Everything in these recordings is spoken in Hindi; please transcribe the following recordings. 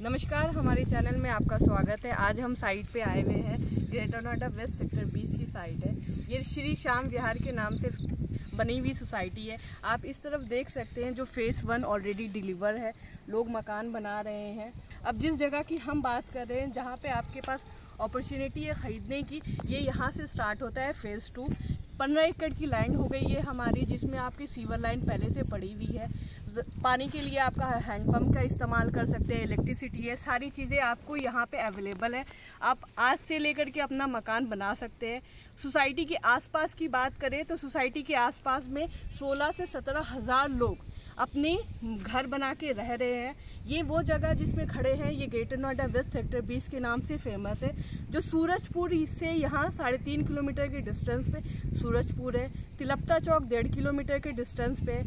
नमस्कार, हमारे चैनल में आपका स्वागत है। आज हम साइट पे आए हुए हैं। ग्रेटर नोएडा वेस्ट सेक्टर 20 की साइट है। ये श्री श्याम विहार के नाम से बनी हुई सोसाइटी है। आप इस तरफ देख सकते हैं जो फेज़ 1 ऑलरेडी डिलीवर है, लोग मकान बना रहे हैं। अब जिस जगह की हम बात कर रहे हैं, जहाँ पे आपके पास अपॉर्चुनिटी है ख़रीदने की, ये यहाँ से स्टार्ट होता है। फेज़ 2 15 एकड़ की लैंड हो गई है हमारी, जिसमें आपकी सीवर लाइन पहले से पड़ी हुई है। पानी के लिए आपका हैंडपम्प का इस्तेमाल कर सकते हैं, इलेक्ट्रिसिटी है, सारी चीज़ें आपको यहाँ पे अवेलेबल है। आप आज से लेकर के अपना मकान बना सकते हैं। सोसाइटी के आसपास की बात करें तो सोसाइटी के आसपास में 16 से 17 हज़ार लोग अपने घर बना के रह रहे हैं। ये वो जगह जिसमें खड़े हैं, ये ग्रेटर नोएडा वेस्ट सेक्टर 20 के नाम से फेमस है। जो सूरजपुर से यहाँ 3.5 किलोमीटर के डिस्टेंस पे सूरजपुर है। तिलपता चौक 1.5 किलोमीटर के डिस्टेंस पे।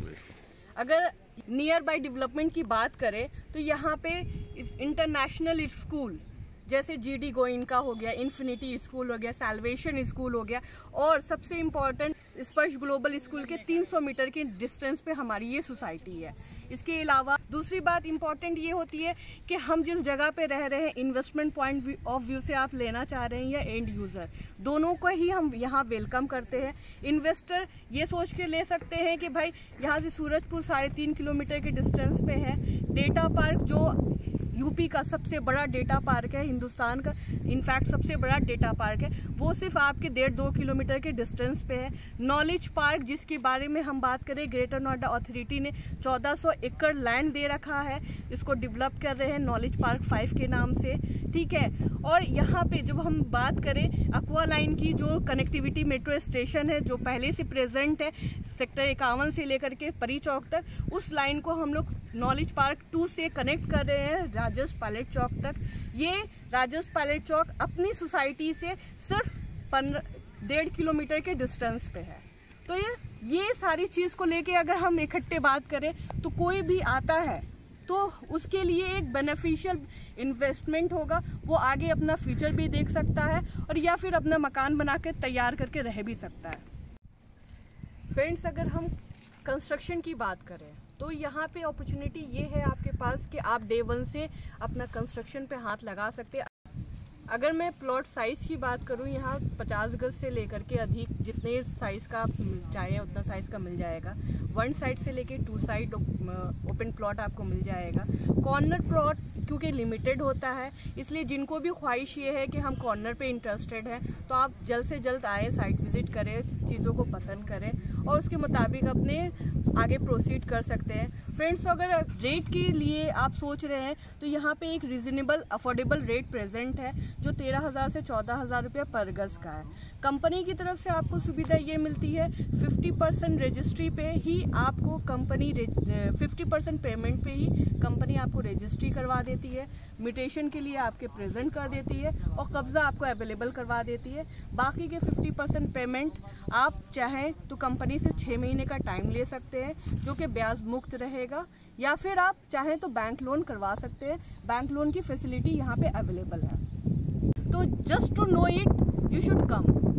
अगर नियर बाय डेवलपमेंट की बात करें तो यहाँ पे इंटरनेशनल स्कूल जैसे GD गोइनका हो गया, इन्फिनिटी स्कूल हो गया, सैल्वेशन स्कूल हो गया, और सबसे इम्पॉर्टेंट स्पर्श ग्लोबल स्कूल के 300 मीटर के डिस्टेंस पे हमारी ये सोसाइटी है। इसके अलावा दूसरी बात इम्पॉर्टेंट ये होती है कि हम जिस जगह पे रह रहे हैं, इन्वेस्टमेंट पॉइंट ऑफ व्यू से आप लेना चाह रहे हैं या एंड यूज़र, दोनों को ही हम यहाँ वेलकम करते हैं। इन्वेस्टर ये सोच के ले सकते हैं कि भाई यहाँ से सूरजपुर 3.5 किलोमीटर के डिस्टेंस पे है। डेटा पार्क जो यूपी का सबसे बड़ा डेटा पार्क है, हिंदुस्तान का इनफैक्ट सबसे बड़ा डेटा पार्क है, वो सिर्फ आपके 1.5-2 किलोमीटर के डिस्टेंस पे है। नॉलेज पार्क जिसके बारे में हम बात करें, ग्रेटर नोएडा अथॉरिटी ने 1400 एकड़ लैंड दे रखा है, इसको डेवलप कर रहे हैं नॉलेज पार्क 5 के नाम से, ठीक है। और यहाँ पे जब हम बात करें एक्वा लाइन की, जो कनेक्टिविटी मेट्रो स्टेशन है जो पहले से प्रेजेंट है सेक्टर 51 से लेकर के परी चौक तक, उस लाइन को हम लोग नॉलेज पार्क 2 से कनेक्ट कर रहे हैं राजस पायलट चौक तक। ये राजस पायलट चौक अपनी सोसाइटी से सिर्फ 1.5 किलोमीटर के डिस्टेंस पे है। तो ये सारी चीज़ को लेके अगर हम इकट्ठे बात करें तो कोई भी आता है तो उसके लिए एक बेनिफिशियल इन्वेस्टमेंट होगा। वो आगे अपना फ्यूचर भी देख सकता है और या फिर अपना मकान बना के तैयार करके रह भी सकता है। फ्रेंड्स, अगर हम कंस्ट्रक्शन की बात करें तो यहाँ पे अपॉर्चुनिटी ये है आपके पास कि आप डे 1 से अपना कंस्ट्रक्शन पे हाथ लगा सकते हैं। अगर मैं प्लॉट साइज़ की बात करूँ, यहाँ 50 गज से लेकर के अधिक जितने साइज़ का आप चाहें उतना साइज़ का मिल जाएगा। 1 साइड से लेके 2 साइड ओपन प्लॉट आपको मिल जाएगा। कॉर्नर प्लॉट क्योंकि लिमिटेड होता है, इसलिए जिनको भी ख्वाहिश ये है कि हम कॉर्नर पे इंटरेस्टेड हैं तो आप जल्द से जल्द आएँ, साइट विज़िट करें, चीज़ों को पसंद करें और उसके मुताबिक अपने आगे प्रोसीड कर सकते हैं। फ्रेंड्स, अगर रेट के लिए आप सोच रहे हैं तो यहाँ पे एक रीज़नेबल अफोर्डेबल रेट प्रेजेंट है जो 13,000 से 14,000 रुपये पर गज़ का है। कंपनी की तरफ से आपको सुविधा ये मिलती है 50% रजिस्ट्री पे ही आपको कंपनी 50% पेमेंट पे ही कंपनी आपको रजिस्ट्री करवा देती है, म्यूटेशन के लिए आपके प्रेजेंट कर देती है और कब्ज़ा आपको अवेलेबल करवा देती है। बाकी के 50% पेमेंट आप चाहें तो कंपनी से 6 महीने का टाइम ले सकते हैं जो कि ब्याज मुक्त रहेगा, या फिर आप चाहें तो बैंक लोन करवा सकते हैं। बैंक लोन की फैसिलिटी यहाँ पे अवेलेबल है। तो just to know it you should come.